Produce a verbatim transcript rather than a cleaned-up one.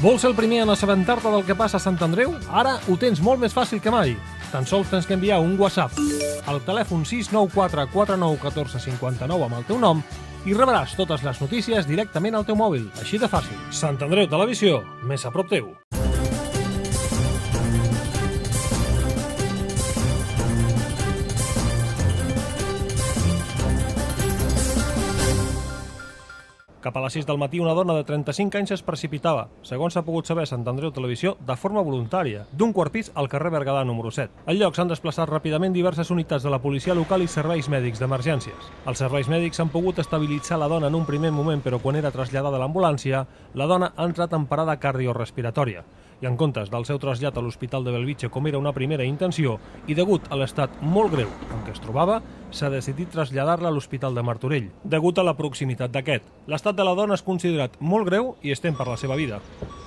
Vols ser el primer en assabentar-te del que passa a Sant Andreu? Ara ho tens molt més fàcil que mai. Tan sols tens que enviar un WhatsApp al telèfon sis nou quatre quatre nou un quatre cinc nou amb el teu nom i rebràs totes les notícies directament al teu mòbil. Així de fàcil. Sant Andreu Televisió, més a prop teu. Cap a les sis del matí, una dona de trenta-cinc anys es precipitava, segons s'ha pogut saber a Sant Andreu Televisió, de forma voluntària, d'un quart pis al carrer Berguedà número set. Al lloc s'han desplaçat ràpidament diverses unitats de la policia local i serveis mèdics d'emergències. Els serveis mèdics han pogut estabilitzar la dona en un primer moment, però quan era traslladada a l'ambulància, la dona ha entrat en parada cardiorespiratòria. I en comptes del seu trasllat a l'Hospital de Bellvitge, com era una primera intenció, i degut a l'estat molt greu en què es trobava, s'ha decidit traslladar-la a l'Hospital de Martorell, degut a la proximitat d'aquest. L'estat de la dona és considerat molt greu i es tem per la seva vida.